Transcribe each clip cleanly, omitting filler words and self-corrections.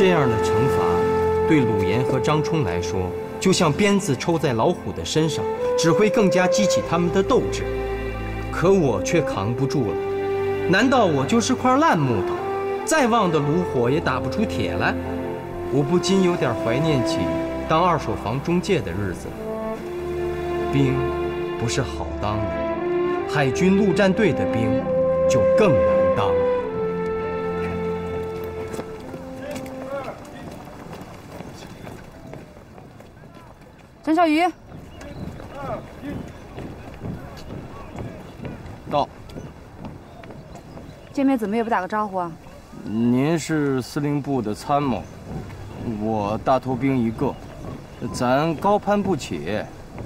这样的惩罚，对鲁岩和张冲来说，就像鞭子抽在老虎的身上，只会更加激起他们的斗志。可我却扛不住了，难道我就是块烂木头，再旺的炉火也打不出铁来？我不禁有点怀念起当二手房中介的日子。兵不是好当的，海军陆战队的兵就更难当了。 张小鱼， 到。 见面怎么也不打个招呼啊？ 您是司令部的参谋，我大头兵一个，咱高攀不起。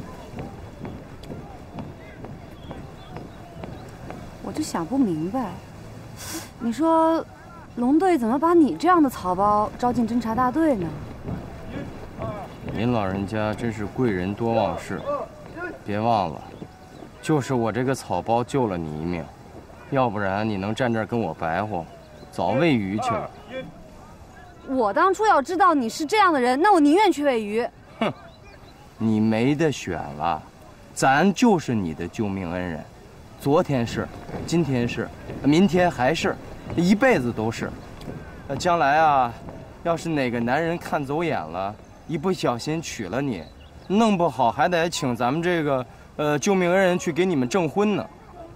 我就想不明白，你说，龙队怎么把你这样的草包招进侦察大队呢？ 您老人家真是贵人多忘事，别忘了，就是我这个草包救了你一命，要不然你能站这儿跟我白活，早喂鱼去了。 我当初要知道你是这样的人，那我宁愿去喂鱼。 哼，你没得选了，咱就是你的救命恩人，昨天是，今天是，明天还是，一辈子都是。将来啊，要是哪个男人看走眼了，一不小心娶了你，弄不好还得请咱们这个救命恩人去给你们证婚呢。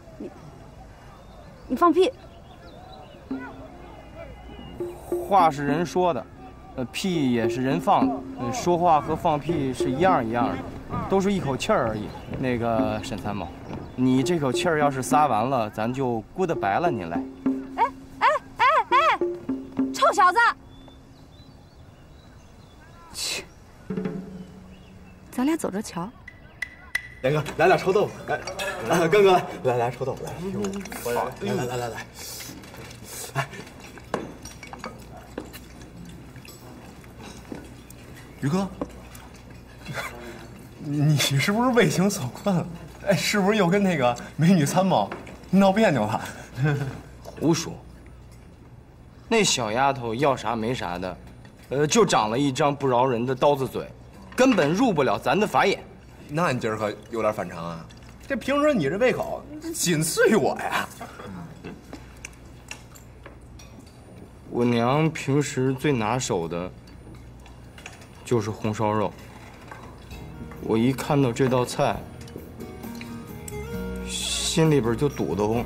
你放屁！ 话是人说的，屁也是人放的，说话和放屁是一样的，都是一口气儿而已。那个沈参谋，你这口气儿要是撒完了，咱就 goodbye 了您来。 哎，臭小子！切，咱俩走着瞧。 连哥，来点臭豆腐。来，刚哥，来臭豆腐，来。哎，于哥，你是不是为情所困了？哎，是不是又跟那个美女参谋闹别扭了？ 胡说！那小丫头要啥没啥的，就长了一张不饶人的刀子嘴，根本入不了咱的法眼。 那你今儿可有点反常啊！这平时你这胃口仅次于我呀。 我娘平时最拿手的就是红烧肉。我一看到这道菜，心里边就堵得慌。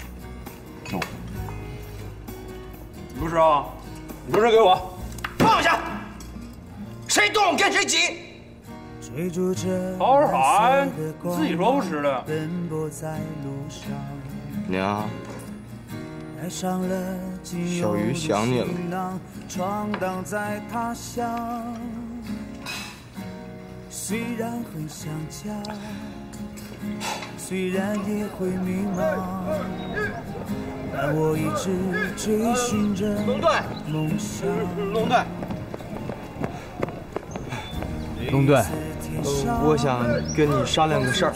不是啊，你不是给我放下！谁动跟谁急！ 好好喊，自己说不是的。 娘，小鱼想你了。 虽然很想家，虽然也会迷茫，但我一直追寻着梦想。 龙队，我想跟你商量个事儿。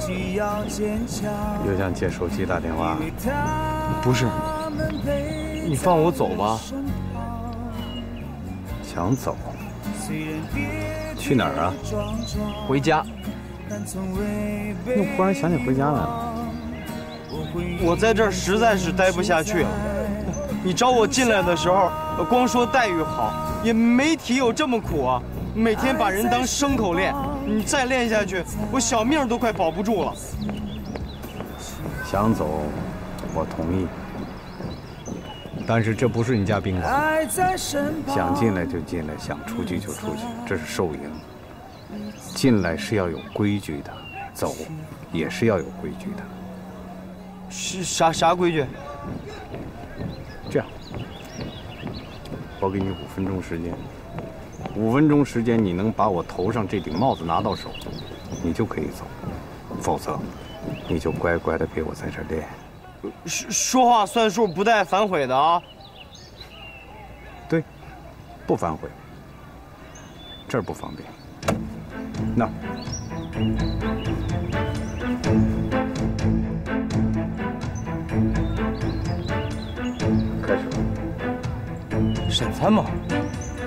又想借手机打电话？ 不是，你放我走吧。 想走？去哪儿啊？ 回家。 又忽然想起回家来了。 我在这儿实在是待不下去了。你找我进来的时候，光说待遇好，也没提有这么苦啊。每天把人当牲口练，你再练下去，我小命都快保不住了。 想走，我同意。但是这不是你家宾馆，想进来就进来，想出去就出去，这是收营。进来是要有规矩的，走也是要有规矩的。 是啥规矩？ 这样，我给你5分钟时间，5分钟时间你能把我头上这顶帽子拿到手，你就可以走，否则你就乖乖的陪我在这练。 说话算数，不带反悔的啊！ 对，不反悔。这儿不方便，那儿。开始。 沈参谋，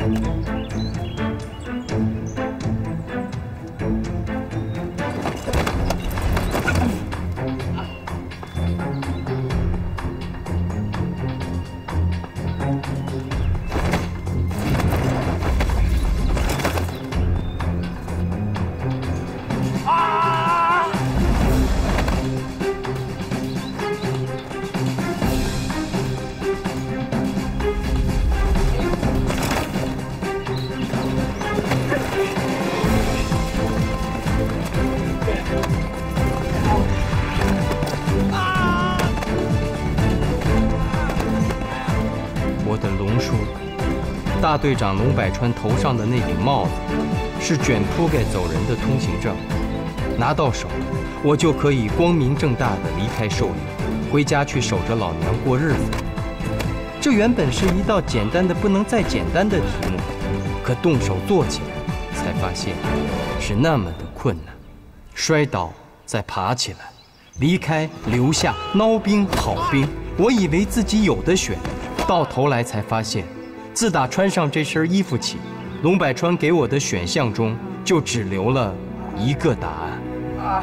大队长龙百川头上的那顶帽子，是卷铺盖走人的通行证。拿到手，我就可以光明正大的离开寿营，回家去守着老娘过日子。这原本是一道简单的不能再简单的题目，可动手做起来，才发现是那么的困难。摔倒，再爬起来，离开，留下，孬兵好兵，我以为自己有的选，到头来才发现。自打穿上这身衣服起，龙百川给我的选项中就只留了一个答案。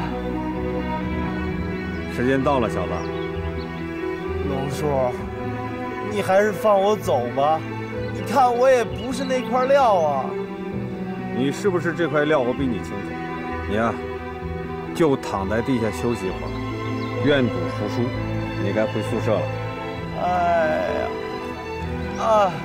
时间到了，小子。 龙叔，你还是放我走吧。你看我也不是那块料啊。 你是不是这块料，我比你清楚。你呀，就躺在地下休息一会儿，愿赌服输。你该回宿舍了。 哎呀，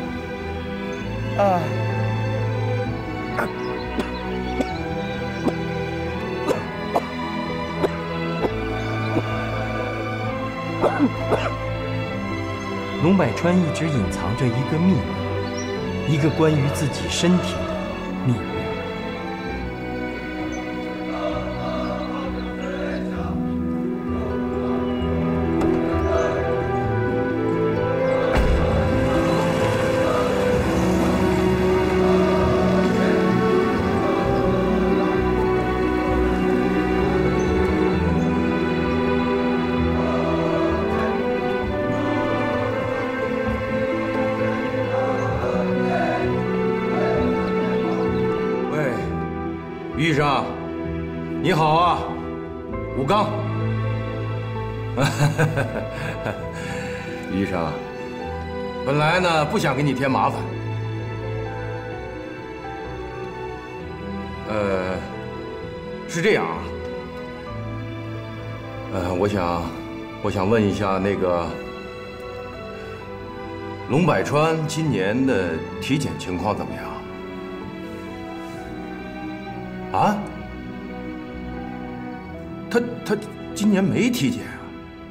龙百川一直隐藏着一个秘密，一个关于自己身体的秘密。 于医生，你好啊，武刚。于医生，本来呢不想给你添麻烦，是这样啊，我想问一下那个龙百川今年的体检情况怎么样？啊？他今年没体检啊？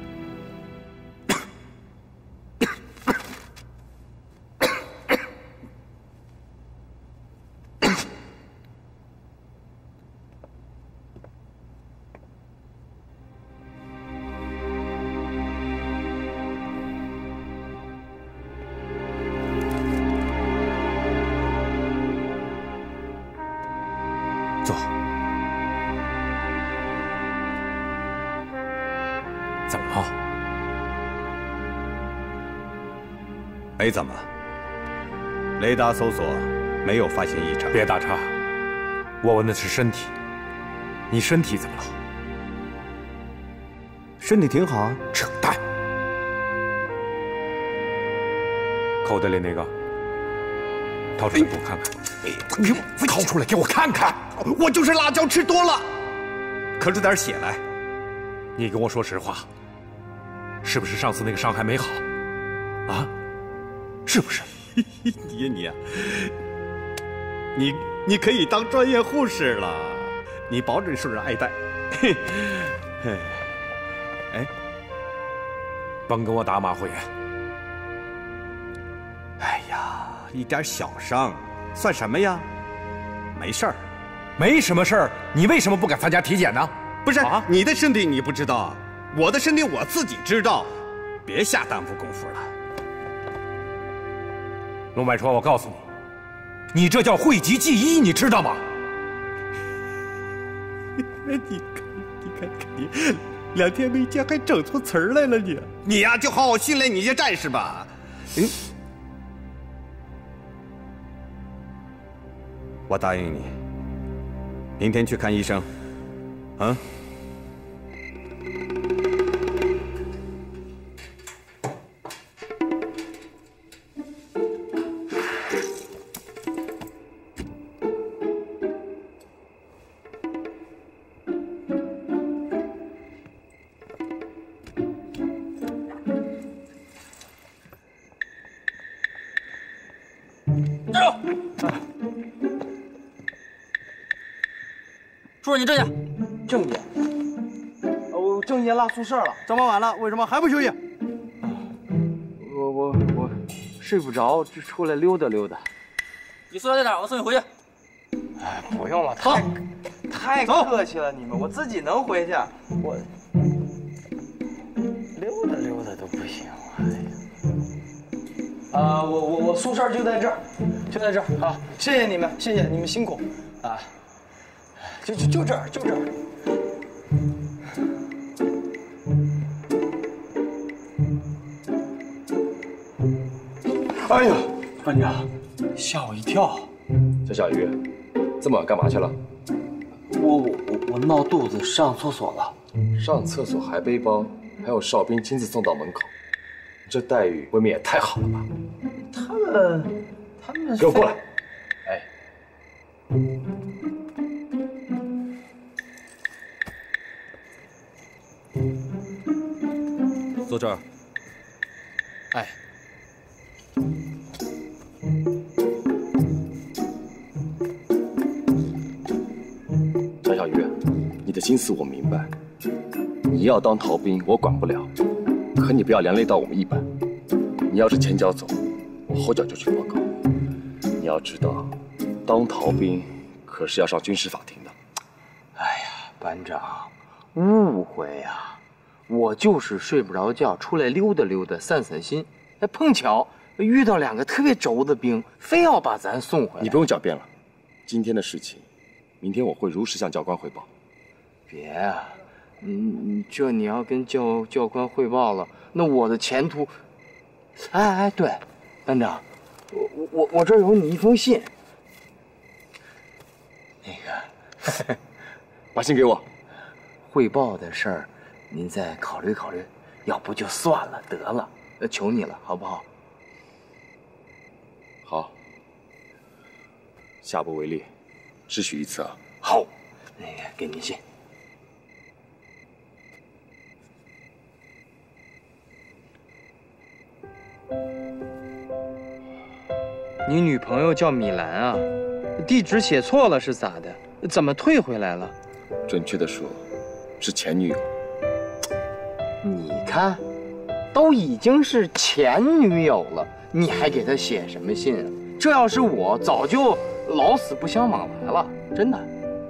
坐。怎么了？ 没怎么。雷达搜索没有发现异常。 别打岔，我问的是身体。你身体怎么了？ 身体挺好啊。 扯淡！口袋里那个，掏出来给我看看。你掏出来给我看看！ 我就是辣椒吃多了，咳出点血来。 你跟我说实话，是不是上次那个伤还没好？啊？是不是？ 你可以当专业护士了，你保准受人爱戴。哎， 甭跟我打马虎眼。 哎呀，一点小伤，算什么呀？没事儿， 没什么事儿。你为什么不敢参加体检呢？ 不是啊，你的身体你不知道，我的身体我自己知道，别瞎耽误功夫了。 龙百川，我告诉你，你这叫讳疾忌医，你知道吗？ 你看，你2天没见还整错词儿来了你。你呀，就好好训练你这战士吧。 我答应你，明天去看医生。啊？ 叔叔，你这去。 郑爷，郑爷落宿舍了，这么晚了，为什么还不休息？ 我睡不着，就出来溜达溜达。 你宿舍在哪儿？我送你回去。 哎，不用了，太客气了，你们，我自己能回去。我溜达溜达都不行，哎呀。我宿舍就在这儿，就在这儿。好，谢谢你们，谢谢你们辛苦啊。就这儿，就这儿。哎呀，班长，吓我一跳！ 小小鱼，这么晚干嘛去了？ 我闹肚子，上厕所了。 上厕所还背包，还有哨兵亲自送到门口，这待遇未免也太好了吧？ 他们给我过来！哎。 坐这儿。 哎。 张小鱼，你的心思我明白。你要当逃兵，我管不了，可你不要连累到我们一班。你要是前脚走，我后脚就去报告。你要知道，当逃兵可是要上军事法庭的。 哎呀，班长，误会呀！我就是睡不着觉，出来溜达溜达，散散心。哎，碰巧遇到两个特别轴的兵，非要把咱送回来。 你不用狡辩了，今天的事情，明天我会如实向教官汇报。 别啊，你要跟教官汇报了，那我的前途……哎，对，班长，我这儿有你一封信。那个， 把信给我。 汇报的事儿，您再考虑考虑，要不就算了得了，求你了，好不好？ 好，下不为例，只许一次啊。 好，那个给您信。你女朋友叫米兰啊，地址写错了是咋的？怎么退回来了？ 准确的说，是前女友。 你看，都已经是前女友了，你还给她写什么信啊？这要是我，早就老死不相往来了，真的。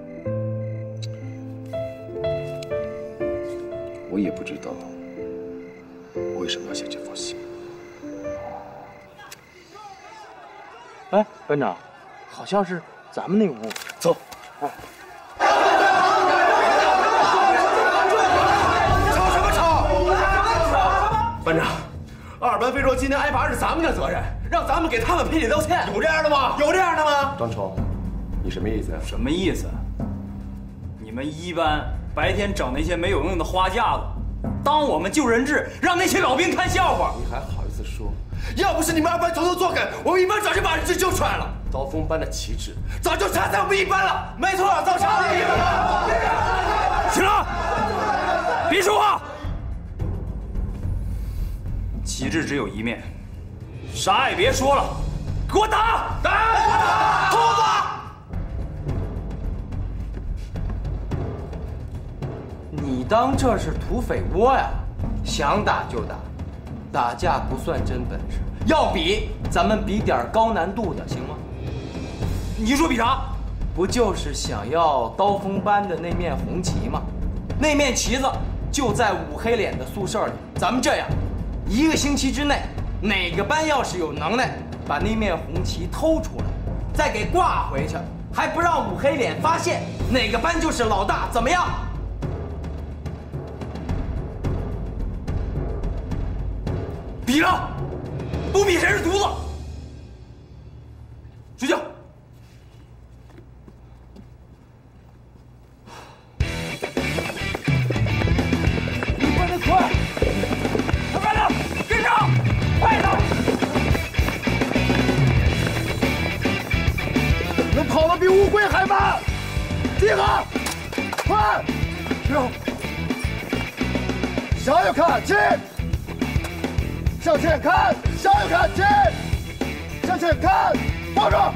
我也不知道为什么要写这封信。 哎，班长，好像是咱们那屋。 走。哎。 吵什么吵？班长，二班非说今天挨罚是咱们的责任，让咱们给他们赔礼道歉。有这样的吗？有这样的吗？ 张冲，你什么意思呀？ 什么意思？你们一班白天整那些没有用的花架子，当我们救人质，让那些老兵看笑话。 你还好意思说？ 要不是你们二班偷偷作梗，我们一班早就把人质救出来了。 刀锋班的旗帜早就插在我们一班了。没错，早插在一班了。 行了，别说话。旗帜只有一面，啥也别说了，给我打！打！兔子！ 你当这是土匪窝呀？想打就打，打架不算真本事。要比，咱们比点高难度的，行吗？ 你说比啥？ 不就是想要刀锋班的那面红旗吗？那面旗子就在五黑脸的宿舍里。咱们这样，1个星期之内，哪个班要是有能耐，把那面红旗偷出来，再给挂回去，还不让五黑脸发现，哪个班就是老大，怎么样？ 比了，不比谁是犊子。睡觉。 比乌龟还慢！集合，快！6，向右看齐，向前看，向右看齐，向前看，抱住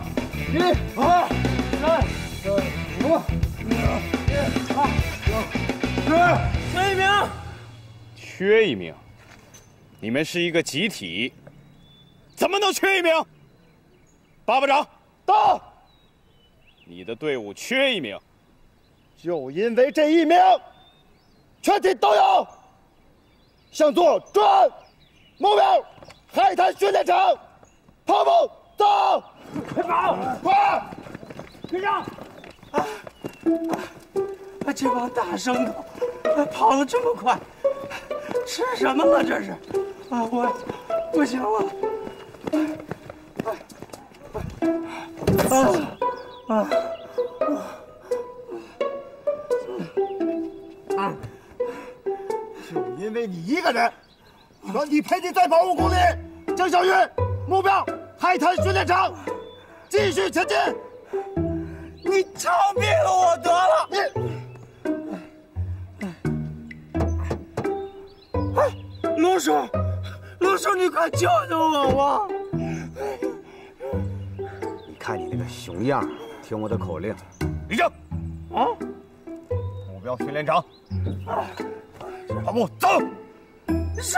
！1、2、3、4、5、6、7、8、9、10。缺1名， 缺1名。你们是一个集体，怎么能缺1名？巴巴掌， 到！ 你的队伍缺1名， 就因为这1名，全体都有。向左转，目标海滩训练场，跑步走，快跑，快！队长， 这帮大牲口跑得这么快，吃什么了这是？我不行了。 就因为你一个人，全体陪你再跑5公里。江小玉，目标海滩训练场，继续前进。 你枪毙了我得了！龙叔，龙叔，你快救救我吧！ 你看你那个熊样，听我的口令，立正。 啊！ 目标训练场，跑步走。 是。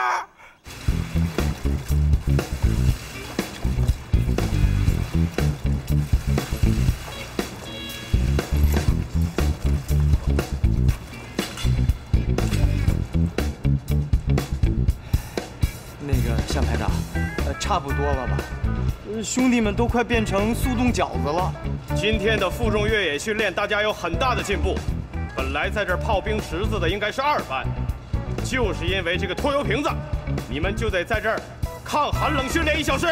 那个向排长，差不多了吧？兄弟们都快变成速冻饺子了。 今天的负重越野训练，大家有很大的进步。本来在这儿炮兵池子的应该是2班，就是因为这个拖油瓶子，你们就得在这儿抗寒冷训练1小时。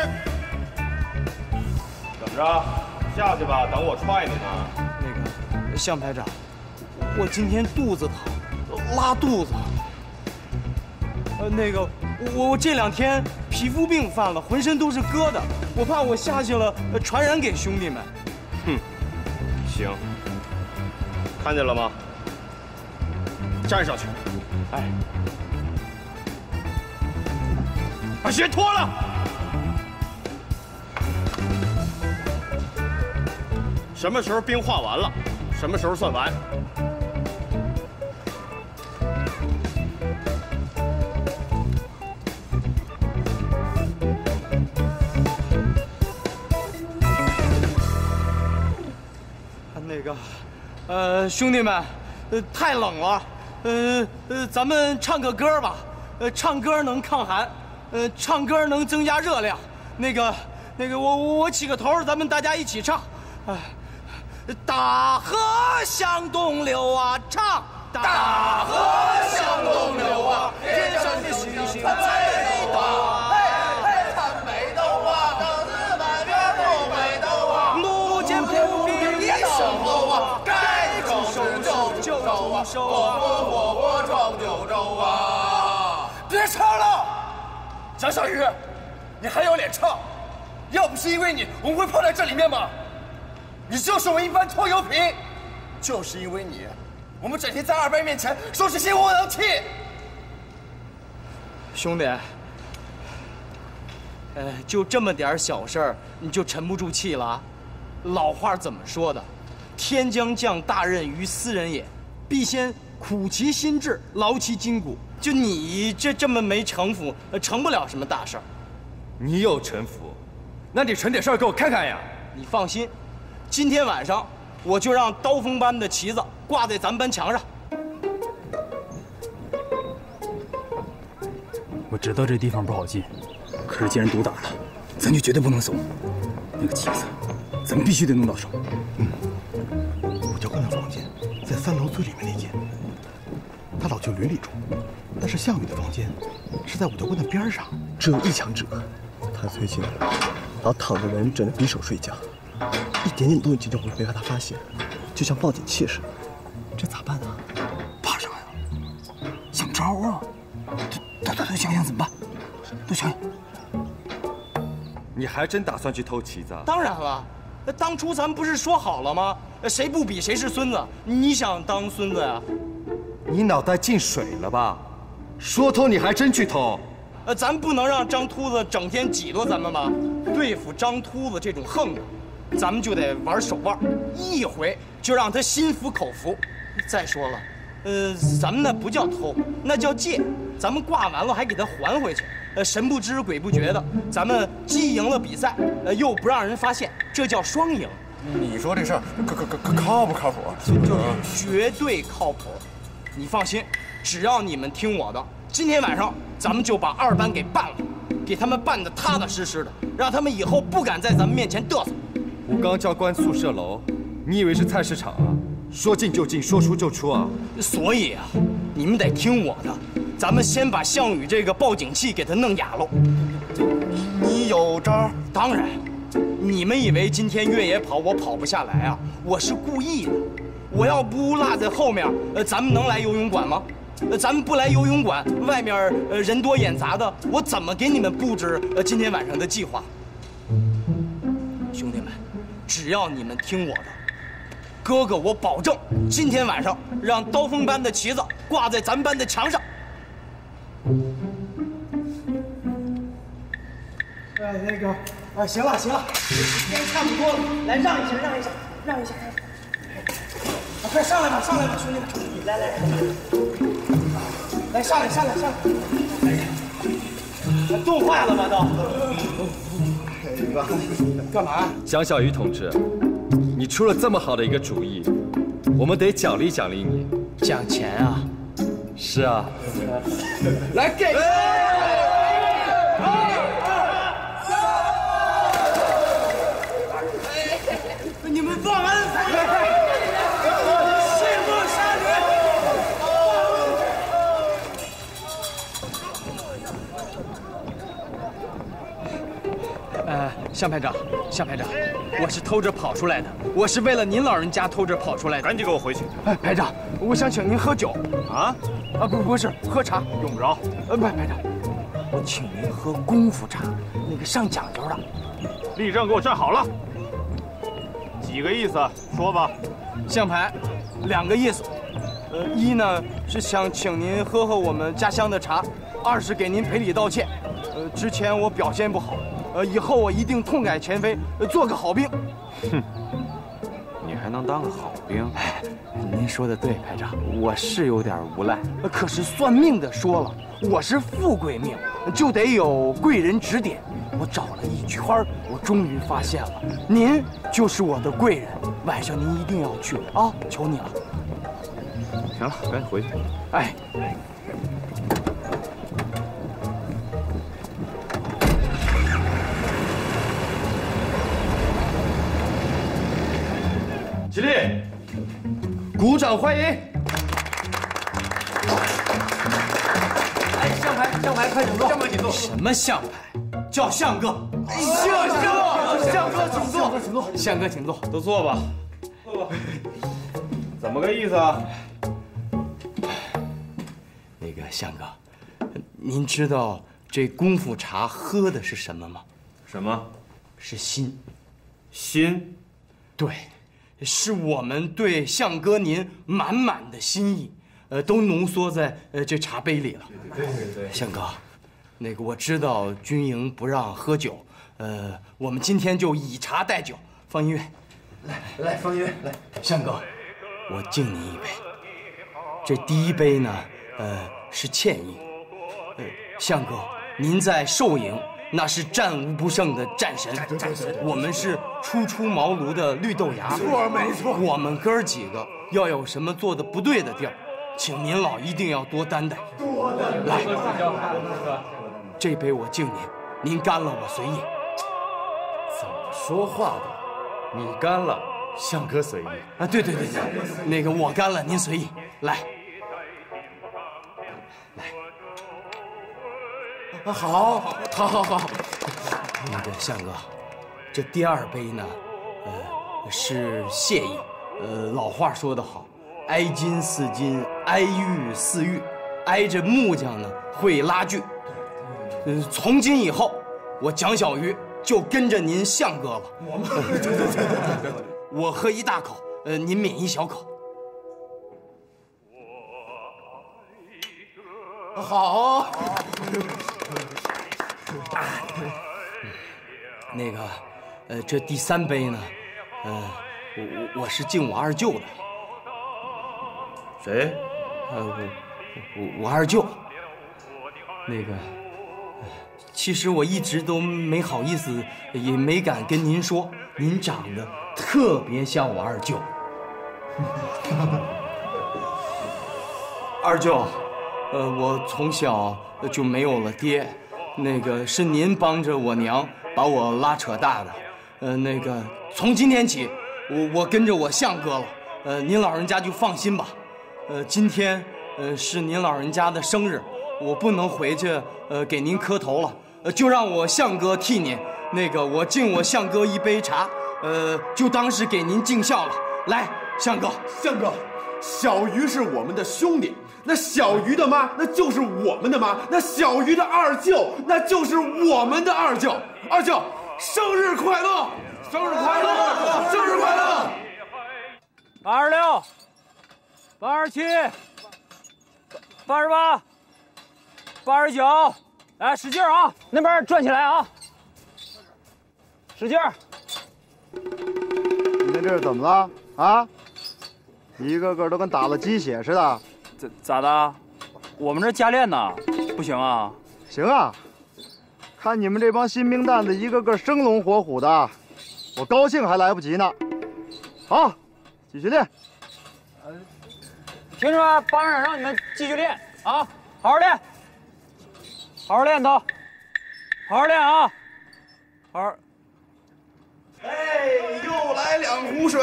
怎么着？下去吧，等我踹你呢。 那个向排长，我今天肚子疼，拉肚子。那个我这2天皮肤病犯了，浑身都是疙瘩，我怕我下去了传染给兄弟们。 哼，行，看见了吗？站上去。 哎， 把鞋脱了。什么时候冰化完了，什么时候算完。 那个，兄弟们，太冷了，咱们唱个歌吧，唱歌能抗寒，唱歌能增加热量。那个，我起个头，咱们大家一起唱。大河向东流啊，唱。大河向东流啊，天上的星星在飞动啊，看北斗啊，当子满边不北斗啊，路见不平一声吼啊，该出手就出手啊，火闯九州啊！别唱了，张小雨，你还有脸唱？要不是因为你，我们会泡在这里面吗？你就是我1班拖油瓶，就是因为你，我们整天在2班面前说这些窝囊气。兄弟，就这么点小事儿，你就沉不住气了？老话怎么说的？天将降大任于斯人也，必先苦其心志，劳其筋骨。就你这么没城府，成不了什么大事儿。 你有城府，那你成点事儿给我看看呀！ 你放心，今天晚上我就让刀锋班的旗子挂在咱们班墙上。 我知道这地方不好进，可是既然毒打了，咱就绝对不能怂。那个旗子，咱们必须得弄到手。 武教官的房间在3楼最里面那间，他老舅邻里住，但是项羽的房间是在武教官的边上， 只有1墙之隔。他最近老躺着人枕着匕首睡觉，一点点动静就会被他发现，就像报警器似的。这咋办啊？ 怕什么呀？想招啊！都想想怎么办？都想想。 你还真打算去偷旗子？ 当然了， 当初咱们不是说好了吗？谁不比谁是孙子？你想当孙子呀？ 你脑袋进水了吧？说偷你还真去偷。 咱不能让张秃子整天挤兑咱们吧？对付张秃子这种横的，咱们就得玩手腕，一回就让他心服口服。再说了，咱们那不叫偷，那叫借。咱们挂完了还给他还回去，神不知鬼不觉的，咱们既赢了比赛，又不让人发现，这叫双赢。 你说这事儿靠不靠谱？ 绝对靠谱。你放心，只要你们听我的，今天晚上咱们就把2班给办了，给他们办得踏踏实实的，让他们以后不敢在咱们面前嘚瑟。 吴刚教官宿舍楼，你以为是菜市场啊？说进就进，说出就出啊！ 所以啊，你们得听我的，咱们先把项羽这个报警器给他弄哑喽。 你有招？ 当然。你们以为今天越野跑我跑不下来啊？我是故意的。我要不落在后面，咱们能来游泳馆吗？咱们不来游泳馆，外面人多眼杂的，我怎么给你们布置今天晚上的计划？兄弟们，只要你们听我的，哥哥我保证，今天晚上让刀锋班的旗子挂在咱们班的墙上。 行了，时间差不多了，来让一下，快上来吧，兄弟们，来上来，冻坏了吧都？ 干嘛？ 蒋小鱼同志，你出了这么好的一个主意，我们得奖励奖励你。 奖钱啊？ 是啊。 来给。你们忘恩负义，弑父杀女！向排长，我是偷着跑出来的，我是为了您老人家偷着跑出来的。 赶紧给我回去！ 排长，我想请您喝酒。不是喝茶， 用不着。 排长，我请您喝功夫茶，那个上讲究的。 立正，给我站好了。几个意思？说吧。 向排，2个意思。一呢是想请您喝我们家乡的茶；2是给您赔礼道歉。之前我表现不好，以后我一定痛改前非，做个好兵。 哼，你还能当个好兵？ 您说的对，排长，我是有点无赖。可是算命的说了，我是富贵命，就得有贵人指点。我找了一圈，我终于发现了，您就是我的贵人。晚上您一定要去啊，求你了。 行了，赶紧回去。 起立，鼓掌欢迎。 向排，快请坐。向排，请坐。什么向排？叫向哥。向哥，请坐。向哥，请坐。 都坐吧。怎么个意思啊？ 那个向哥，您知道这功夫茶喝的是什么吗？ 什么？ 是心。 心？ 对，是我们对向哥您满满的心意，都浓缩在这茶杯里了。对。向哥，那个我知道军营不让喝酒，我们今天就以茶代酒。放音乐， 来，放音乐，来。 向哥，我敬您一杯。这第一杯呢，是歉意。向哥，您在寿营那是战无不胜的战神，我们是初出茅庐的绿豆芽。 没错。 我们哥几个要有什么做的不对的地儿，请您老一定要多担待。来，这杯我敬您，您干了我随意。 怎么说话的？你干了，向哥随意啊！对，那个我干了，您随意。来，好。那个向哥，这第2杯呢，是谢意。老话说得好，挨金似金，挨玉似玉，挨着木匠呢会拉锯。从今以后，我蒋小鱼就跟着您相哥了。我喝一大口，您抿一小口。好。那个，这第3杯呢，我是敬我二舅的。 谁？ 我二舅。那个，其实我一直都没好意思，也没敢跟您说，您长得特别像我二舅。二舅，我从小就没有了爹，那个是您帮着我娘把我拉扯大的，那个从今天起，我跟着我相哥了，您老人家就放心吧。今天是您老人家的生日，我不能回去给您磕头了，就让我相哥替您，那个我敬我相哥一杯茶，就当是给您尽孝了。来，相哥， 小鱼是我们的兄弟，那小鱼的妈那就是我们的妈，那小鱼的二舅那就是我们的二舅。二舅，生日快乐！生日快乐！生日快乐 ！86、87、88、89，来使劲啊！那边转起来啊！使劲！ 你们这是怎么了啊？一个个都跟打了鸡血似的。 咋的？我们这加练呢，不行啊？ 行啊！看你们这帮新兵蛋子一个个生龙活虎的，我高兴还来不及呢。好，继续练。 听着，班长让你们继续练啊，好好练，好好练头，好好练啊，好好。 哎，又来2壶水。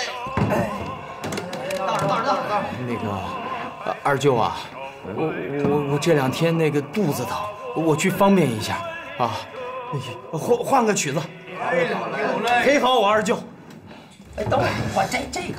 到那个二舅啊，我这2天那个肚子疼，我去方便一下啊，换个曲子，陪好我二舅。哎，等会儿换这个。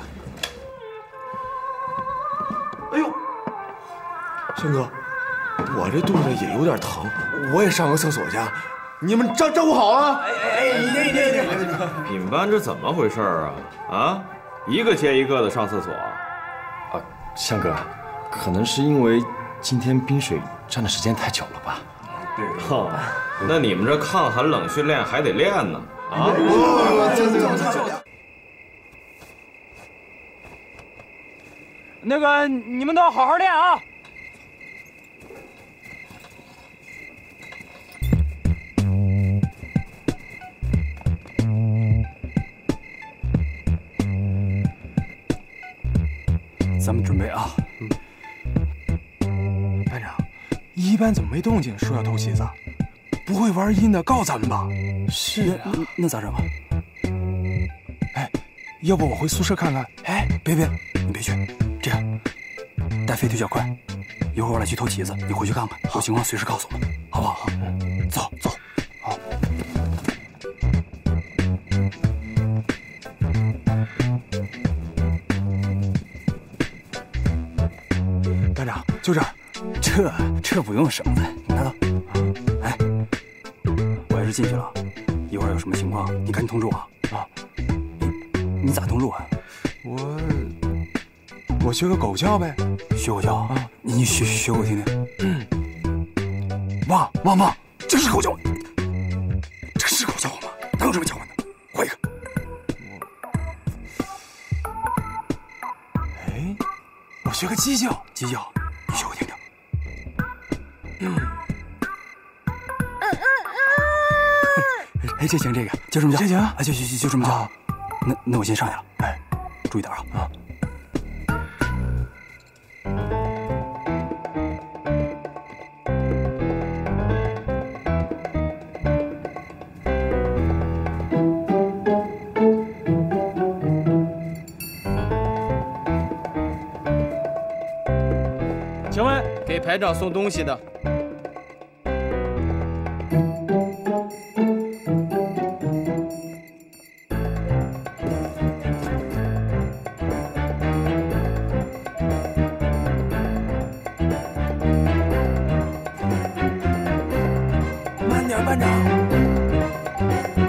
哎呦，轩哥，我这肚子也有点疼，我也上个厕所去，你们照顾好啊！ 你们班这怎么回事啊？啊，一个接一个的上厕所。 啊，香哥，可能是因为今天冰水站的时间太久了吧？ 对。哦，那你们这抗寒冷训练还得练呢啊！ 那个，你们都要好好练啊！ 咱们准备啊。班长，一班怎么没动静？说要偷旗子，不会玩阴的告咱们吧？ 是啊， 那咋整啊？哎，要不我回宿舍看看？哎，别，你别去。这样，带飞腿较快，一会儿我俩去偷旗子，你回去看看，有情况随时告诉我们，好不好？走。好。班长，就这儿，这不用绳子，你拿到。哎，我要是进去了，一会儿有什么情况，你赶紧通知我啊。你咋通知我啊？我学个狗叫呗，学狗叫啊！你学我听听。汪，这是狗叫，这是狗叫吗？哪有这么叫唤的？换一个。哎，我学个鸡叫，你学我听听。哎，这行，这个就这么叫，行啊，就这么叫。那我先上去了，哎，注意点啊。 请问给排长送东西的。 慢点，班长。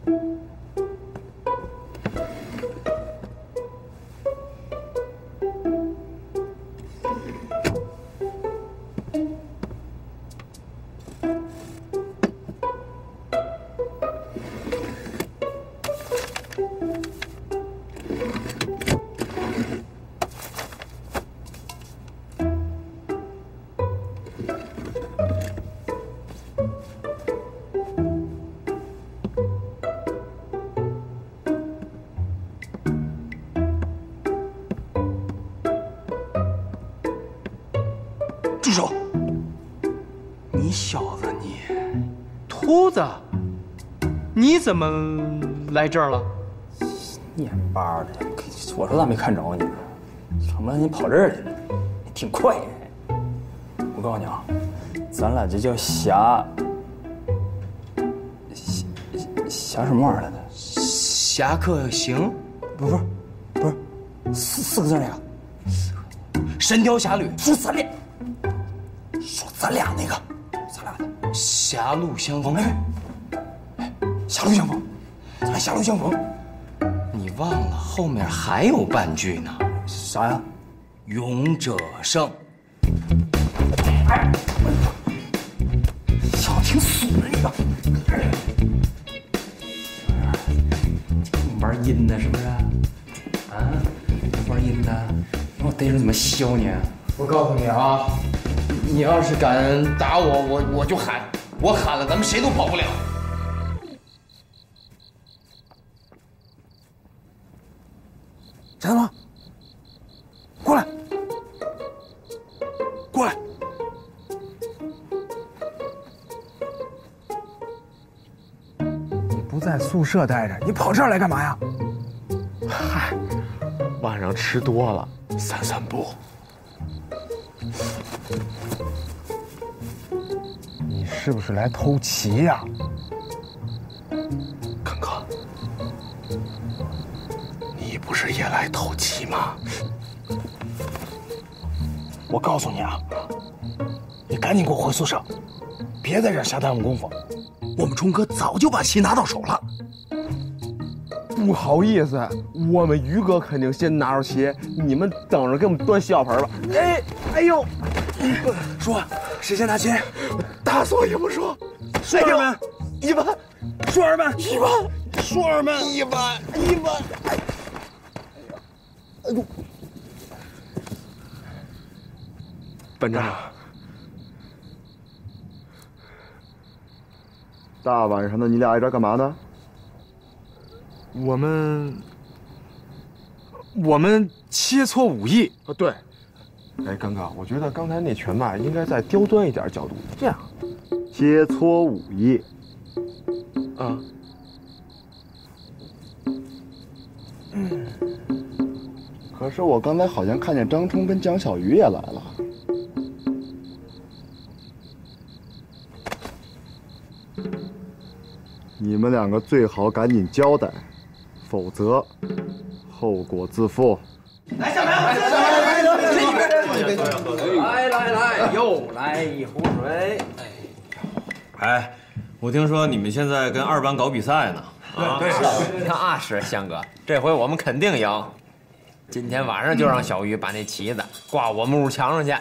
住手！你小子你，秃子，你怎么来这儿了？ 蔫巴的，我说咋没看着你呢？怎么你跑这儿去了？你挺快呀！我告诉你啊，咱俩这叫侠什么玩意儿来的？ 侠客行？ 不是四个字那个。 神雕侠侣。 说咱俩那个，咱俩的狭路相逢。 狭路相逢，咱狭路相逢。 你忘了后面还有半句呢？ 啥呀？ 勇者胜。 小子挺损的你个，你玩阴的是不是？啊，玩阴的，我逮着怎么削你？ 我告诉你啊，你要是敢打我就喊，我喊了，咱们谁都跑不了。 陈子，过来，过来。你不在宿舍待着，你跑这儿来干嘛呀？ 嗨，晚上吃多了，散散步。你是不是来偷棋呀？康哥，你不是也来偷棋吗？我告诉你啊，你赶紧给我回宿舍，别在这儿瞎耽误功夫。我们冲哥早就把棋拿到手了。 不好意思，我们于哥肯定先拿着棋，你们等着给我们端洗脚盆吧。哎呦， 说谁先拿棋？ 大嫂也不说。 舒尔们 1万， 舒尔们 1万， 舒尔们 1万。哎呦， 班长， 大晚上的，你俩在这干嘛呢？ 我们切磋武艺啊。对，哎，刚哥，我觉得刚才那拳吧，应该再刁钻一点角度，这样。 切磋武艺。 啊。 可是我刚才好像看见张冲跟蒋小鱼也来了。你们两个最好赶紧交代，否则后果自负。 来，下来， 来，又来一壶水。 哎，我听说你们现在跟2班搞比赛呢。 对，是香哥，这回我们肯定赢。今天晚上就让小鱼把那旗子挂我们屋墙上去。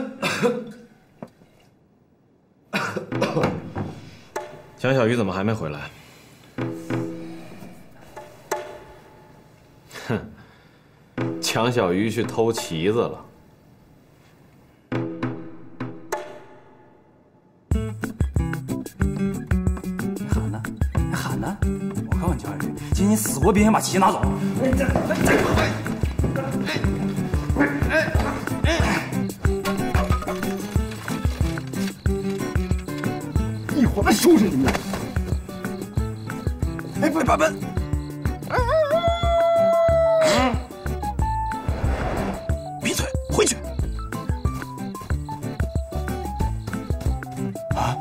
蒋小鱼怎么还没回来？哼，蒋小鱼去偷旗子了。 你喊呢？你喊呢？我告诉你，蒋小鱼，今天你死活别想把旗拿走。 一会儿收拾你们！ 哎，别把门！闭嘴，回去！啊！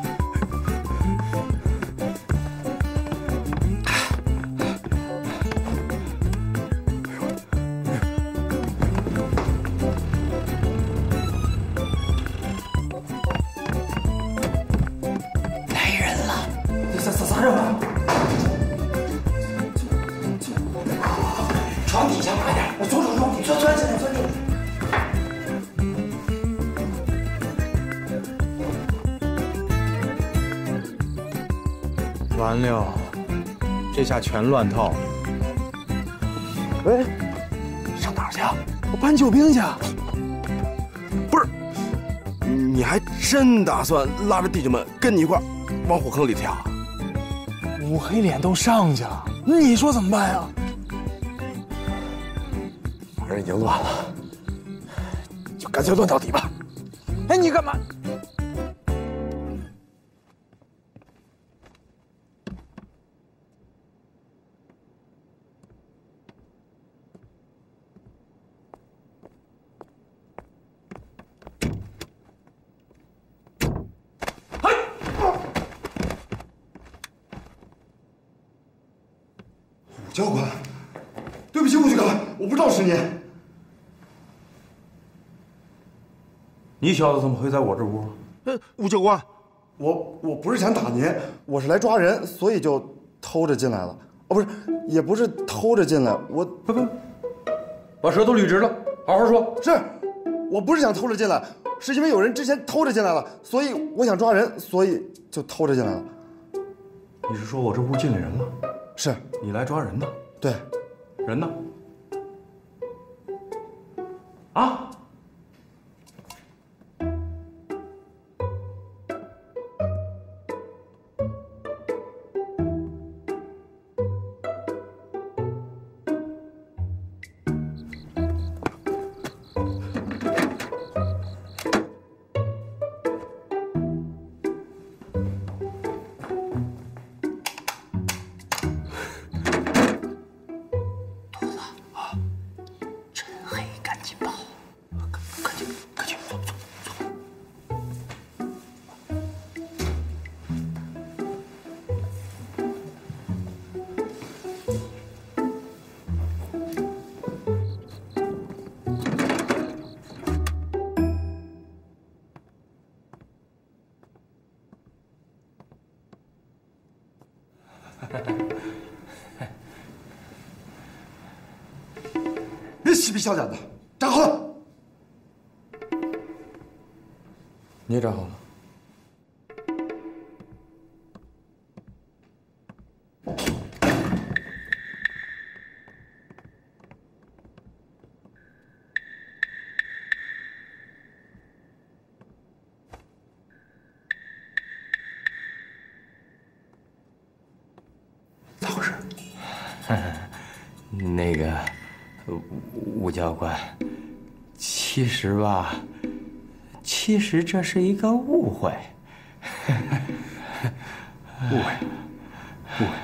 啥人啊？ 完了，这下全乱套了。 哎，上哪儿去啊？我搬救兵去。不是，你还真打算拉着弟兄们跟你一块儿往火坑里跳？ 五黑脸都上去了，你说怎么办呀？ 反正已经乱了，就干脆乱到底吧。 哎，你干嘛？ 教官，对不起，武局官，我不知道是你。 你小子怎么会在我这屋？ 武教官，我不是想打您，我是来抓人，所以就偷着进来了。哦，不是，也不是偷着进来，我不， 把舌头捋直了，好好说。 是，我不是想偷着进来，是因为有人之前偷着进来了，所以我想抓人，所以就偷着进来了。 你是说我这屋进来人了？ 是你来抓人的？ 对， 人呢？啊？ 别嬉皮笑脸的，站好了。 你也站好了。 咋回事？那个，武教官，其实吧，其实这是一个误会。 误会，误会。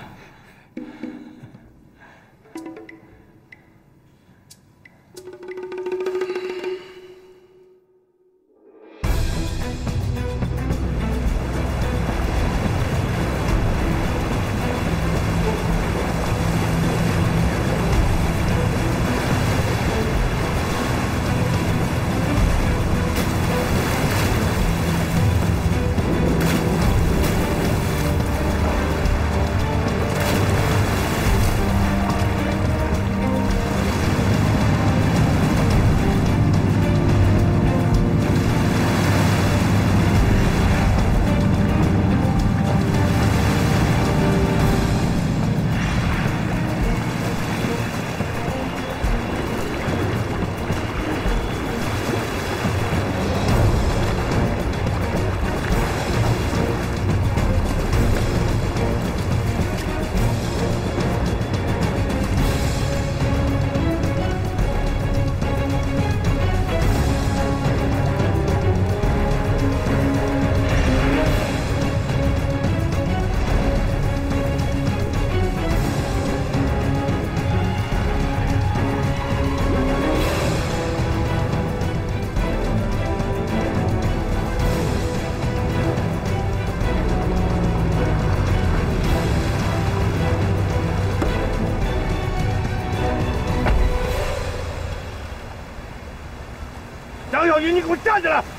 张小鱼，你给我站起来！